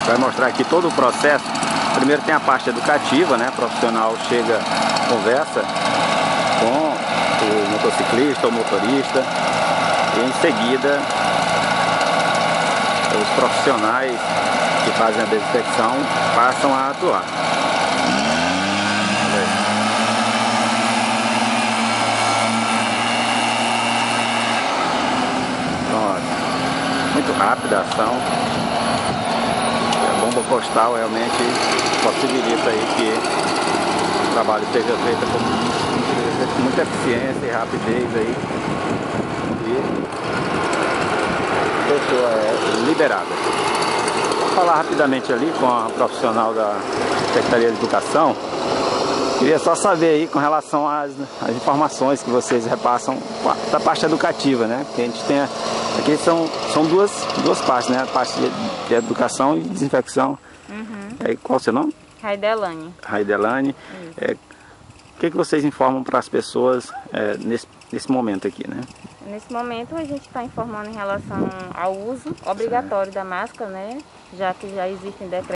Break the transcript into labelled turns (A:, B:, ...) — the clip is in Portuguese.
A: Vai mostrar aqui todo o processo. Primeiro tem a parte educativa, né? O profissional chega, conversa com o motociclista ou motorista e em seguida os profissionais que fazem a desinfecção passam a atuar. Pronto. Muito rápida a ação. A bomba postal realmente possibilita aí que o trabalho seja feito com muita eficiência e rapidez aí. E a pessoa é liberada. Vou falar rapidamente ali com a profissional da Secretaria de Educação. Queria só saber aí com relação às informações que vocês repassam da parte educativa, né? Porque a gente tem aqui são duas partes, né? A parte de educação e desinfecção. Uhum. Qual é o seu nome?
B: Raidelane.
A: Raidelane. O que vocês informam para as pessoas nesse momento aqui, né?
B: Nesse momento a gente está informando em relação ao uso obrigatório da máscara, né? Já que já existem decretos